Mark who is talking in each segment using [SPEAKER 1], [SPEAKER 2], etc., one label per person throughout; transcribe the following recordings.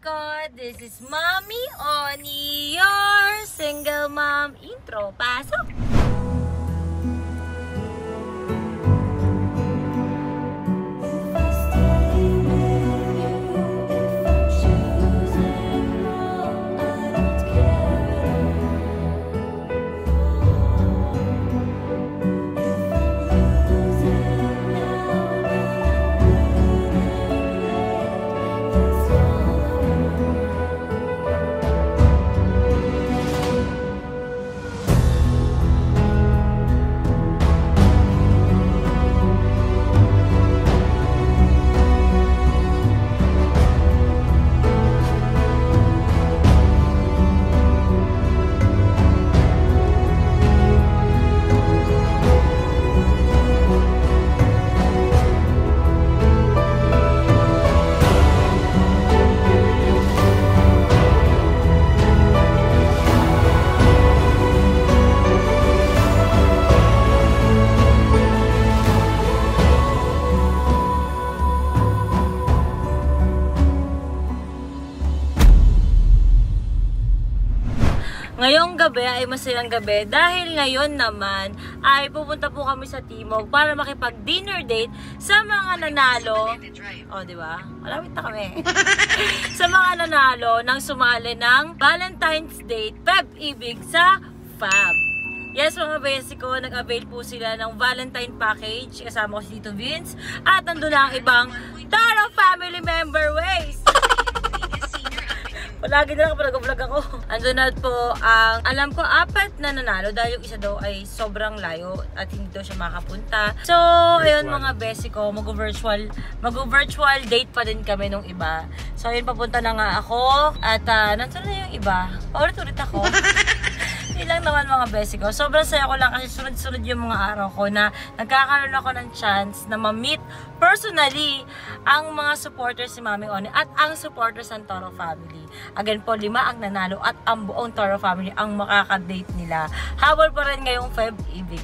[SPEAKER 1] ko. This is Mommy Oni, your single mom intro. Pasok! Ngayong gabi ay masayang gabi dahil ngayon naman ay pupunta po kami sa Timog para makipag-dinner date sa mga nanalo. Oh, di ba? Malapit na kami. Sa mga nanalo nang sumali ng Valentine's Date Peb-ibig sa Fab. Yes, mga besi ko, nag-avail po sila ng Valentine package. Kasama ko si Tito Vince. At nandun na ang ibang Taro family member ways. Palagi na lang kapag nag-vlog ako. Andun na po ang, alam ko, 4 na nanalo dahil yung isa daw ay sobrang layo at hindi daw siya makapunta. So, ayun mga besi ko, mag-virtual date pa din kami nung iba. So, ayun, papunta na nga ako at nandun na yung iba. Paulit-ulit ako. Ilang naman mga besi ko. Sobrang saya ko lang kasi sunod-sunod yung mga araw ko na nagkakaroon ako ng chance na ma-meet personally ang mga supporters si Mami Oni at ang supporters ng Toro family. Again po, 5 ang nanalo at ang buong Toro family ang makaka-date nila. Habol pa rin ngayong Feb-ibig.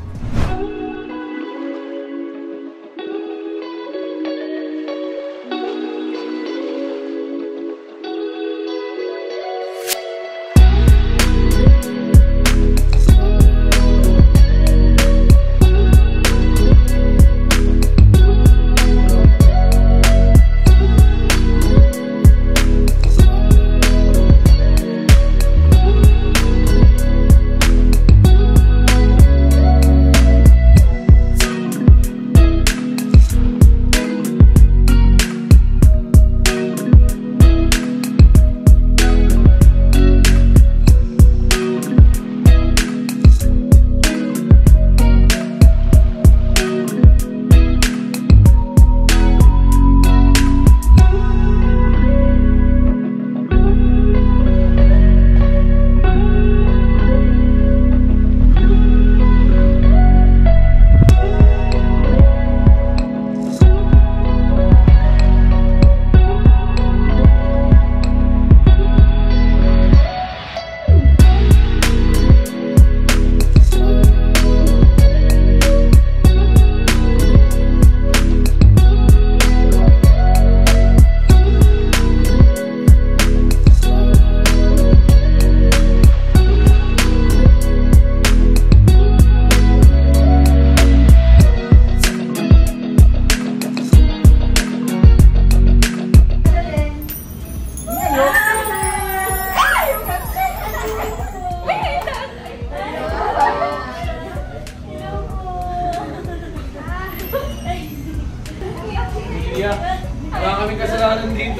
[SPEAKER 2] Wala kaming kasalanan dito.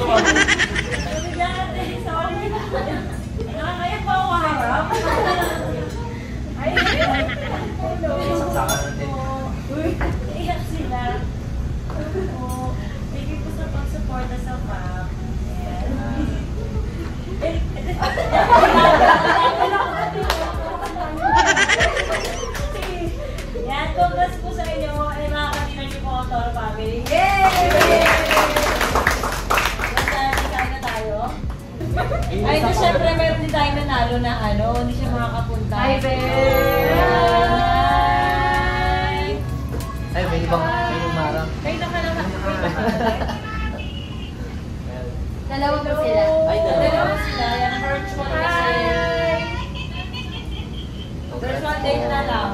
[SPEAKER 1] Nakakaya pa ako harap.
[SPEAKER 2] Saksakan natin.
[SPEAKER 1] Iyak sila. Thank you po sa pag-support sa Fab. Yan, congrats po sa inyo. Ay, makakatinan niyo po ang Toro family. Yay! Basta, ikain na tayo. Ay, ito syempre meron din tayo nanalo na hindi siya makakapunta. Hi, babe!
[SPEAKER 2] Ay, may ibang marang.
[SPEAKER 1] Kayo na ka naman.
[SPEAKER 3] Dalawa po sila.
[SPEAKER 2] Ay,
[SPEAKER 1] Dalawa sila. Yan, virtual kasi. Virtual date na lang.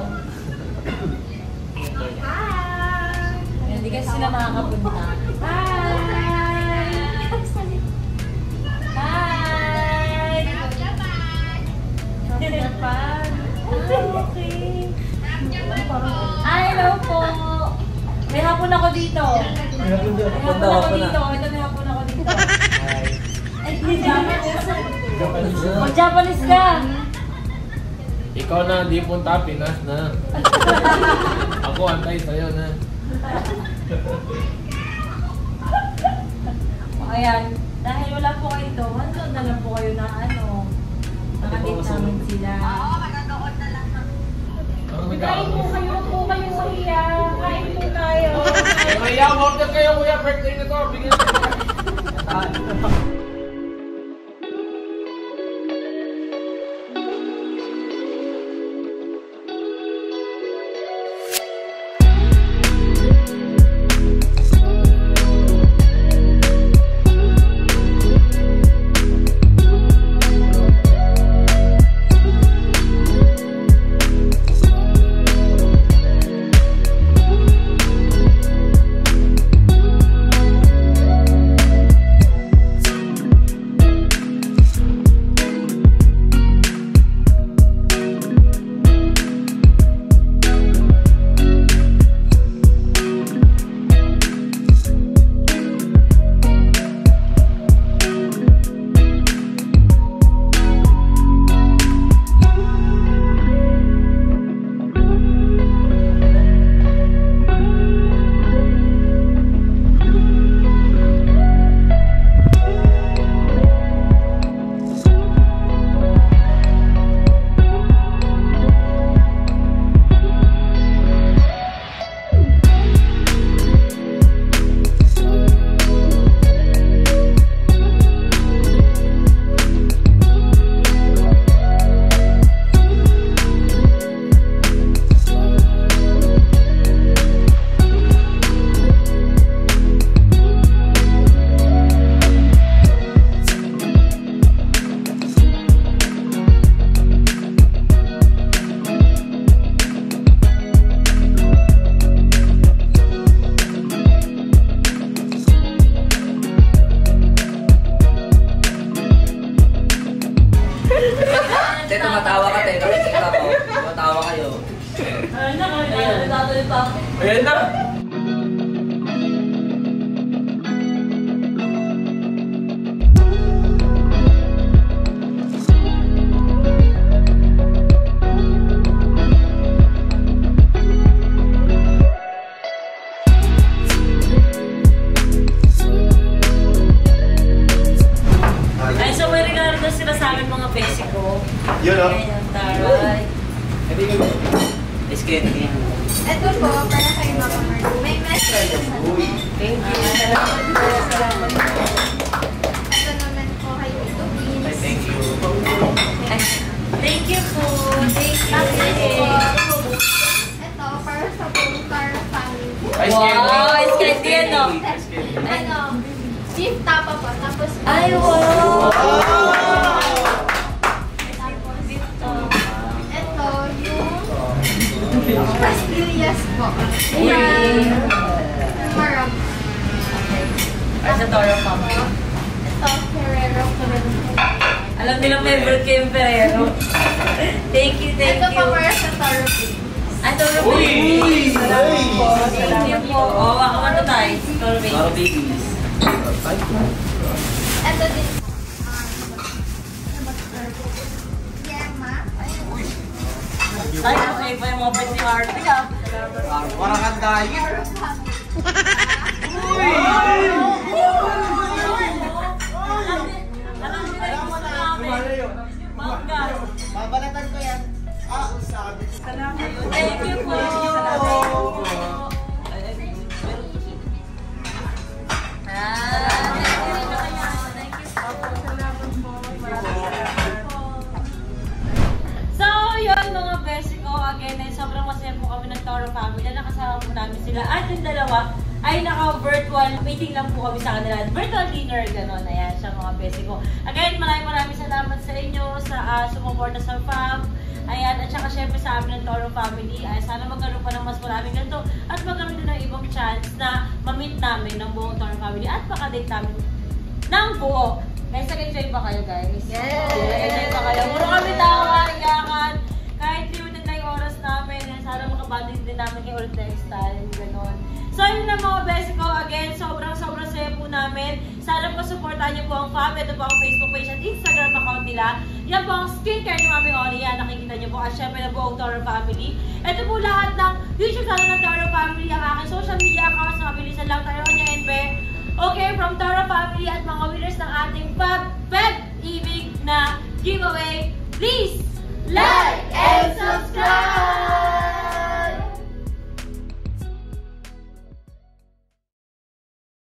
[SPEAKER 1] Hindi kasi sila makakapunta. Hi! Hi! From Japan. Okay. Hi, hello po. May hapon ako dito. May hapon ako dito. Ito may hapon ako dito. Ay, Japanese ka.
[SPEAKER 2] Ikaw na, di punta, Pinas na. Ako antay sa'yo na.
[SPEAKER 1] Ayan, dahil wala po kayo doon, doon na lang po kayo na nakadate namin sila. Kain po kayo, huwag po kayong mahiya. Kain po tayo.
[SPEAKER 2] Maya, order kayo kuya, birthday na to. Bigyan ko.
[SPEAKER 4] Tumatawa ka, te. Nakikita ko. Tumatawa kayo.
[SPEAKER 2] Ayan na!
[SPEAKER 1] Ay, so may regalo na sila sa amin mga basic ko.
[SPEAKER 5] Yun o.
[SPEAKER 1] Ayan, taray.
[SPEAKER 4] Biscuit.
[SPEAKER 3] Ito po, para kay Mama Marco. May message sa
[SPEAKER 1] Thank you. Salamat po.
[SPEAKER 3] Ito naman po kay Tito Beans.
[SPEAKER 4] Thank you.
[SPEAKER 1] Thank you po. Thank you.
[SPEAKER 3] Ito, para sa buong Cara family.
[SPEAKER 1] Wow, it's candy ano?
[SPEAKER 3] Ano, beef tapa po. Tapos,
[SPEAKER 1] Ay, wow!
[SPEAKER 3] ito, yung pastillas po. Ayan. Marap.
[SPEAKER 1] Ay, sa Toro Pam.
[SPEAKER 3] Ito, Ferrero.
[SPEAKER 1] Alam nilang favorite ko yung Ferrero. Thank you, thank
[SPEAKER 3] Ito
[SPEAKER 1] you.
[SPEAKER 3] pa para sa Toro Beans.
[SPEAKER 1] Ay, Toro Babies. Salamat po. Salamat po. Oo, ako man to tayo. Toro
[SPEAKER 4] Para
[SPEAKER 1] Babies.
[SPEAKER 4] babies.
[SPEAKER 3] Ito din. Yema.
[SPEAKER 1] Ay, kasi pa yung mga pwede yung arte ka.
[SPEAKER 4] Parang kandayin.
[SPEAKER 1] Alam nila yung mga namin. Mangga.
[SPEAKER 5] Babalatan ko yan. Sabi.
[SPEAKER 1] Thank you po. So, yun mga best ko. Again, ay sobrang masaya po kami ng Toro family. Nakasama po namin sila. At yung dalawa ay naka-virtual meeting lang po kami sa kanila. Virtual dinner, gano'n. Ayan. So, mga besi ko. Again, maraming salamat sa inyo sa sumuporta sa FAM. Ayan, at saka syempre sa amin ng Toro family. Ay, sana magkaroon pa ng mas maraming ganito at magkaroon din ng ibang chance na ma-meet namin ng buong Toro family at makadate namin ng buo. Guys, nag-enjoy ba kayo, guys?
[SPEAKER 3] Yes!
[SPEAKER 1] Nag-enjoy ba kayo? Puro kami tawa, iyakan. Kahit limited na yung oras namin. Sana makabanding din namin kayo ulit next time. Ganon. So, yun na mga besi ko. Again, sobrang saya po namin. Sana po supportahan niyo po ang FAM. Ito po ang Facebook page at Instagram account nila. Yan po ang skincare ni Mami Oli. Yan, nakikita niyo po. At syempre na buong Toro family. Ito po lahat ng YouTube channel ng Toro family. Ang aking social media accounts. Mabilisan lang tayo niya, NB. Okay, from Toro family at mga winners ng ating Feb Ibig na giveaway.